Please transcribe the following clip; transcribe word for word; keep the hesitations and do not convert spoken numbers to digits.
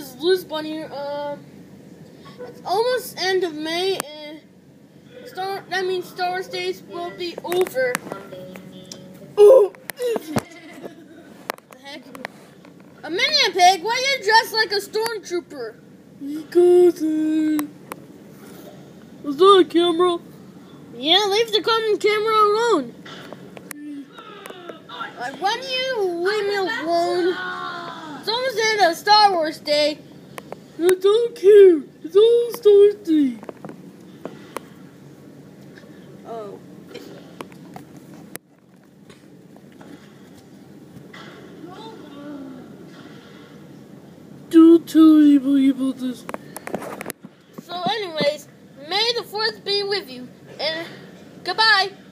is Liz Bunny. Um, it's almost end of May, and Star. That means Star Wars Days will be over. Oh, the heck! A Minion Pig, why are you dressed like a stormtrooper? Because uh, was that a camera? Yeah, leave the camera alone. Like, why do you leave me alone? It's almost the end of Star Wars Day. I don't care. It's all Star Wars Day. Oh. Don't tell anybody about this. So anyways, may the fourth be with you. And goodbye.